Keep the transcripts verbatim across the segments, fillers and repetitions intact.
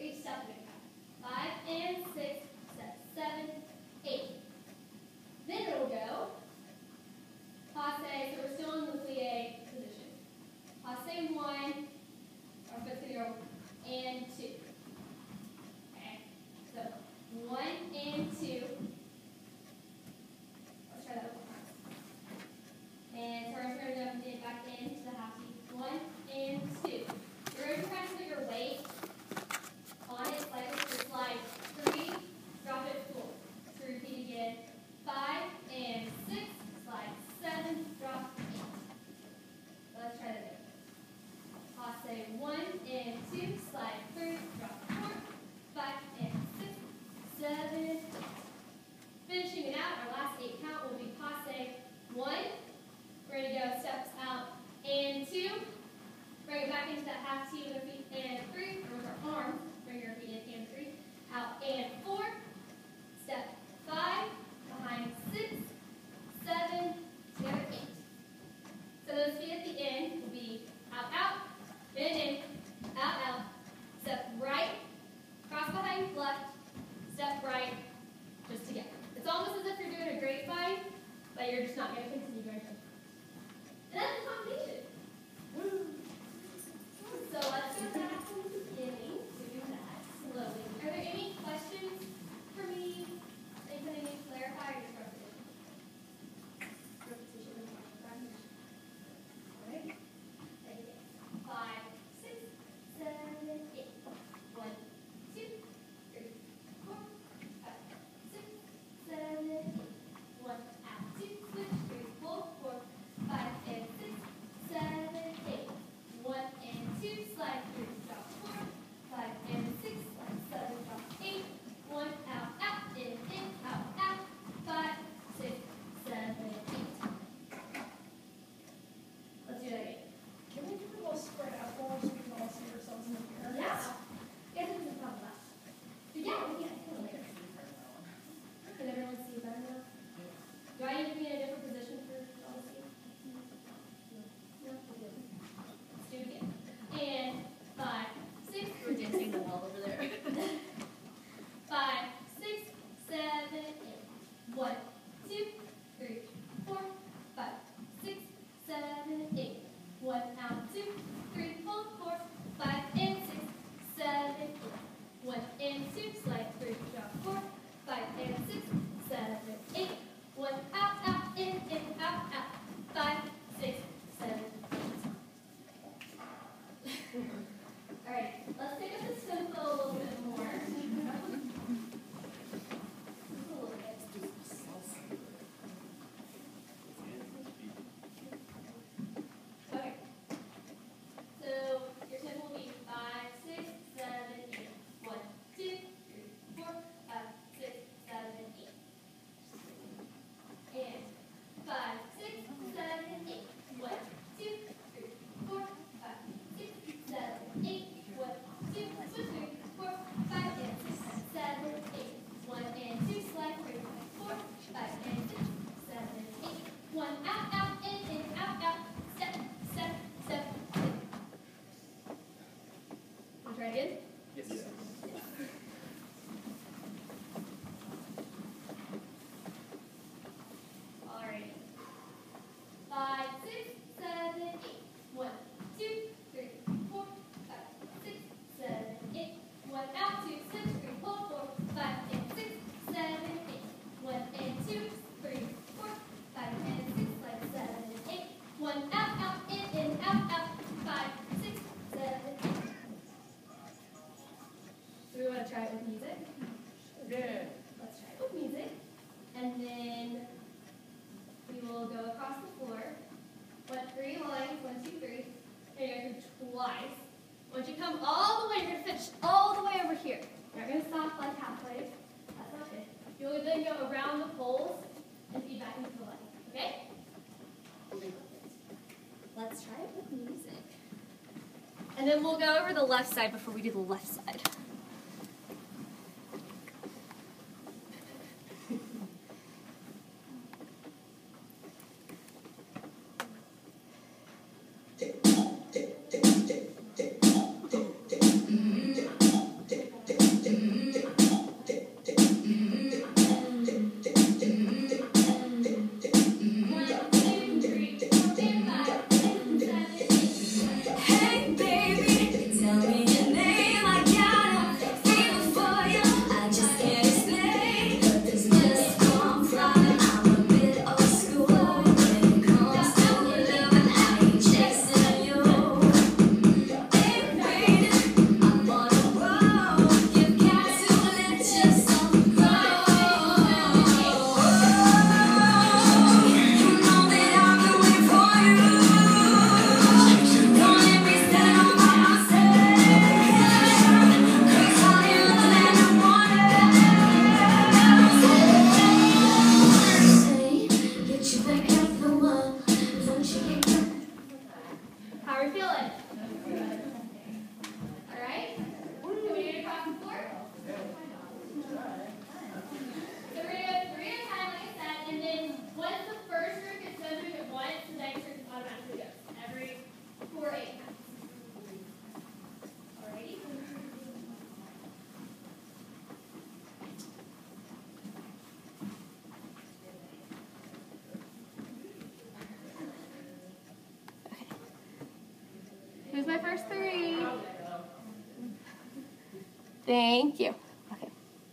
each step we're going to count. Five and six, step seven, eight. Then it will go passe, so we're still in the plie position. Passe one, our foot's going to go and two. Okay, so one and two. Let's try that one more time. And so we're going to jump in back into the half T. One and two. You're going to try to put your weight on it slightly. So slide three, drop it four. So repeat again. Five and six, slide seven, drop eight. Let's try that again. Passe one and two, slide three, drop four, five and six, seven, eight. Finishing it out, our last eight count will be passe one. We're going to go steps out and two. Bring it back into that half T with our feet and three. Or with our arms, bring your feet in and three. Out and four. Step five. Behind six, seven, together eight. So those feet at the end will be out, out, in, in, out, out. Step right, cross behind left, step right, just together. It's almost as if you're doing a grapevine, but you're just not going to continue going to. And that's the combination. So let's go back from the beginning to do that slowly. Are there any questions for me? Anything I need to clarify or just repetition? Repetition and repetition. All right. Again. Five, six, seven, eight. One, two, three, four, five, six, seven, eight. One, out, two, switch, three, four, four, five, and six, seven, eight. One and two, slide three, drop four, five and six, slide seven, drop eight. One, out, out, in, in, out, out, five, six, seven, eight. Let's do that again. Can we do a little spread out more so we can all see ourselves in the mirror? Yeah. Guys, this is not left. But yeah, we can do it later. Can everyone see better now? Do I need to be in a different position for all to see? No? Okay. Let's do it again. And five, six. We're dancing the wall over there. Five, six, seven, eight. One, two, three, four, five, six, seven, eight. One, out, two, three, four, four, five, and six, seven, eight. One and two, slide three, drop four, five and six, seven, eight. One, out, out, in, in, out, out. Five, six, seven, eight. All right, let's pick up this tempo a little bit more. Okay. So your tempo will be five, six, seven, eight. One, two, three, four, five, six, seven, eight. And five, six, seven, eight. One, two, three, four, five, six, seven, eight. One, two, two, three, four, five, and six, seven, eight. One and two, slide three, four, five, and six, seven, eight. One, out, out, in, in, out, out. Step, step, step, step. Want to try again? Yes. Yes. All right. Five, six, seven, eight. One, two, three, four, five, six, seven, eight. One, out, two, six, three, four, four, five, and six, seven, eight. One and two, three, four, five, and six, like seven, eight. One, out, out, in, in, out, out. Five, six, seven, eight. Do we want to try it with music? Yeah. Let's try it with music. And then we will go across the floor. One, three lines, one, two, three. And you're going to do twice. Once you come all the way, you're going to finish all the way over here. You're not going to stop like halfway. That's not good. You'll then go around the poles and feed back into the line. Okay? Let's try it with music. And then we'll go over the left side before we do the left side. Who's my first three? Thank you. Okay.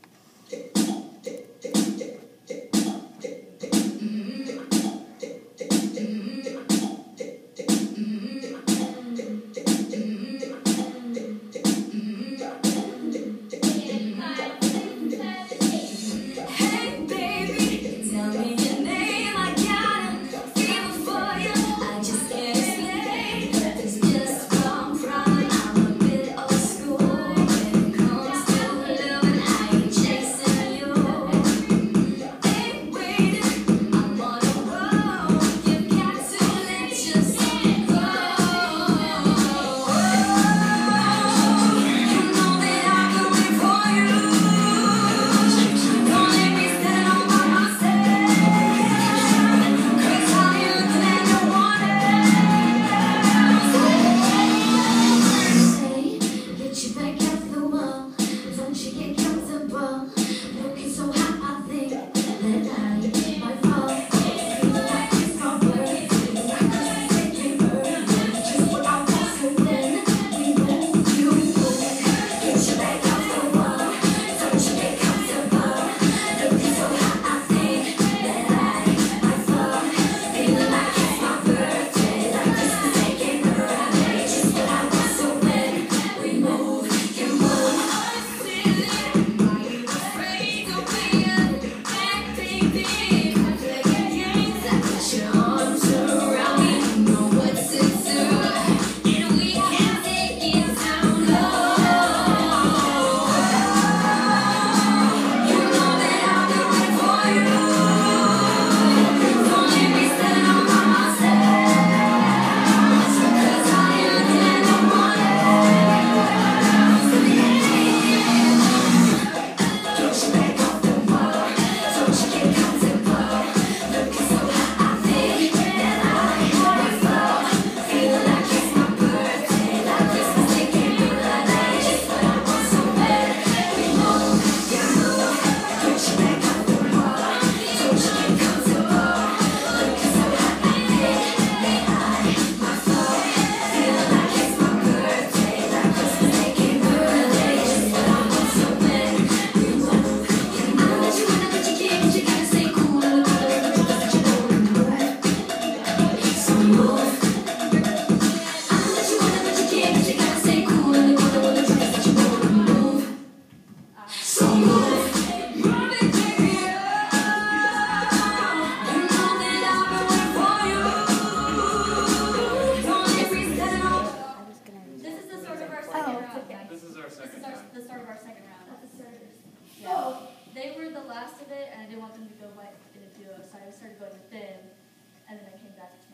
The start of our second round. That's the starters. Yeah. Oh. They were the last of it, and I didn't want them to go like into a, so I started going with them, and then I came back to